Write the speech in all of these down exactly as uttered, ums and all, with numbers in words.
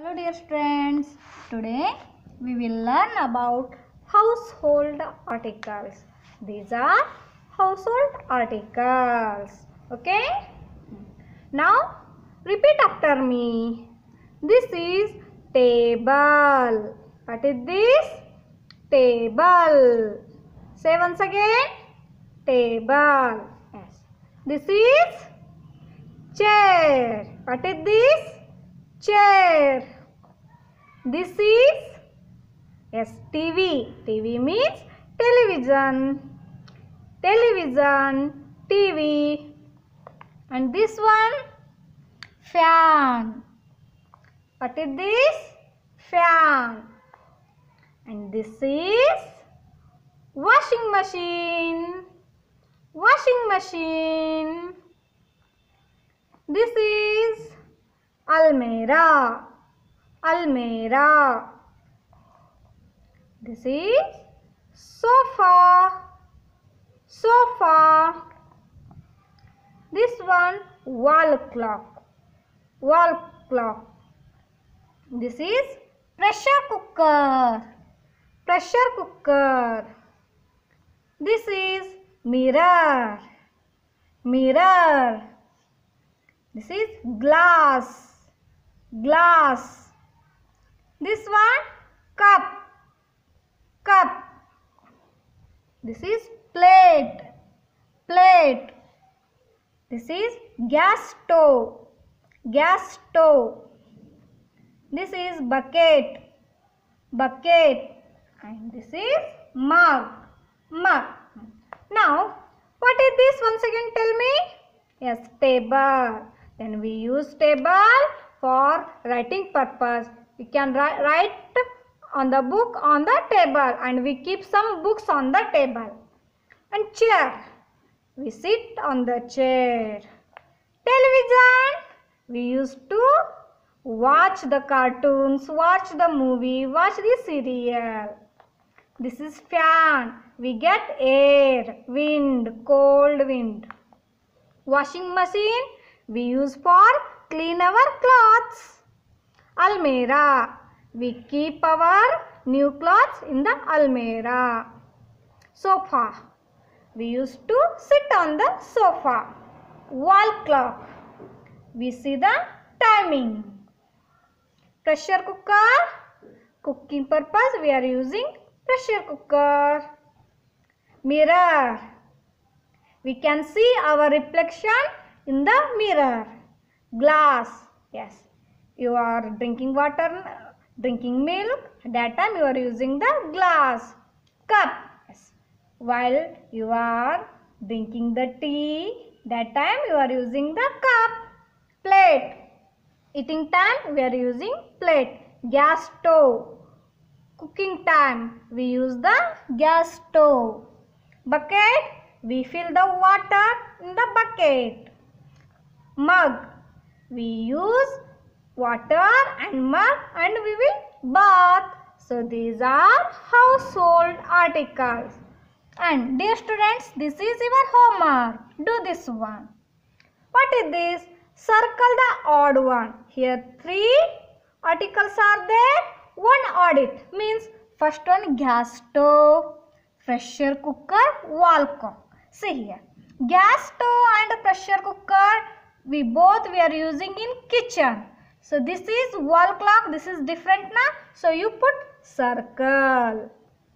Hello dear friends, today we will learn about household articles. These are household articles. Okay? Now repeat after me. This is table. What is this? Table. Say once again. Table. Yes. This is chair. What is this? Chair. This is yes T V. T V means television. Television. T V. And this one fan. What is this? Fan. And this is washing machine. Washing machine. This is almirah. Almirah. This is sofa. Sofa. This one wall clock. Wall clock. This is pressure cooker. Pressure cooker. This is mirror. Mirror. This is glass. Glass. This one cup. Cup. This is plate. Plate. This is gas stove. Gas stove. This is bucket. Bucket. And this is mug. Mug. Now, what is this? Once again tell me. Yes, table. Then we use table for writing purpose. We can write on the book on the table, and we keep some books on the table. And chair. We sit on the chair. Television. We used to watch the cartoons, watch the movie, watch the serial. This is fan. We get air, wind, cold wind. Washing machine we use for clean our clothes. Almirah. We keep our new clothes in the almirah. Sofa. We used to sit on the sofa. Wall clock. We see the timing. Pressure cooker. Cooking purpose we are using pressure cooker. Mirror. We can see our reflection in the mirror. Glass. Yes. You are drinking water, drinking milk. At that time you are using the glass. Cup. Yes. While you are drinking the tea, that time you are using the cup. Plate. Eating time we are using plate. Gas stove. Cooking time we use the gas stove. Bucket. We fill the water in the bucket. Mug. We use water and mug and we will bath. So these are household articles. And dear students, this is your homework. Do this one. What is this? Circle the odd one. Here three articles are there. One odd it means first one gas stove, pressure cooker, wall clock. See here. Gas stove and pressure cooker we both we are using in kitchen. So this is wall clock. This is different now. So you put circle.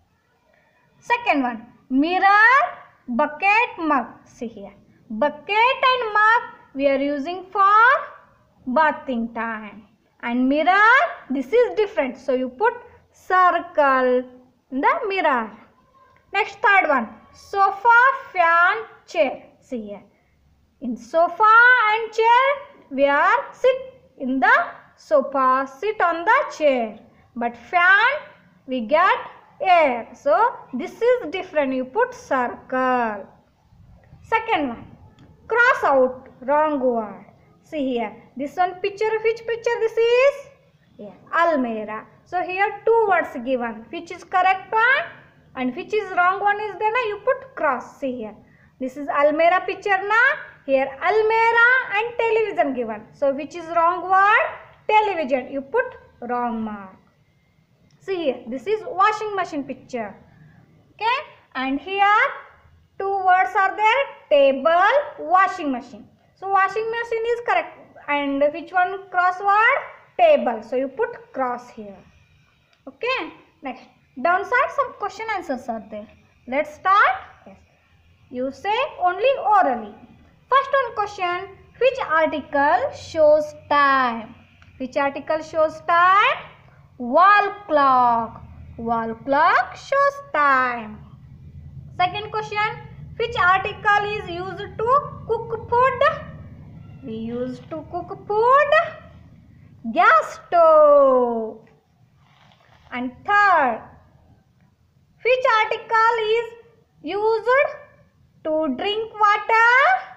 Second one. Mirror, bucket, mug. See here. Bucket and mug we are using for bathing time. And mirror, this is different. So you put circle in the mirror. Next third one. Sofa, fan, chair. See here. In sofa and chair we are sit in the sofa, sit on the chair. But fan we get air. So this is different. You put circle. Second one. Cross out. Wrong word. See here. This one picture. Which picture this is? Yeah. Almirah. So here two words given. Which is correct one and which is wrong one is there. Now you put cross. See here. This is almirah picture na. Here almirah and television given. So which is wrong word? Television. You put wrong mark. See here, this is washing machine picture. Okay, and here two words are there, table, washing machine. So washing machine is correct, and which one crossword? Table. So you put cross here. Okay, next downside some question answers are there. Let's start. Yes, you say only orally. First one question, which article shows time? Which article shows time? Wall clock. Wall clock shows time. Second question, which article is used to cook food? We use to cook food gas stove. And third, which article is used to drink water?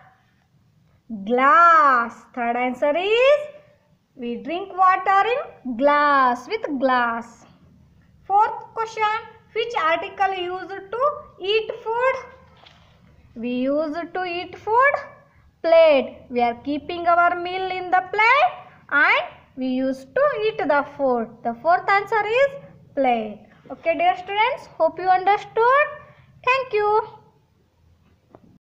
Glass. Third answer is we drink water in glass, with glass. Fourth question, which article used to eat food? We use to eat food plate. We are keeping our meal in the plate and we used to eat the food. The fourth answer is plate. Okay dear students, hope you understood. Thank you.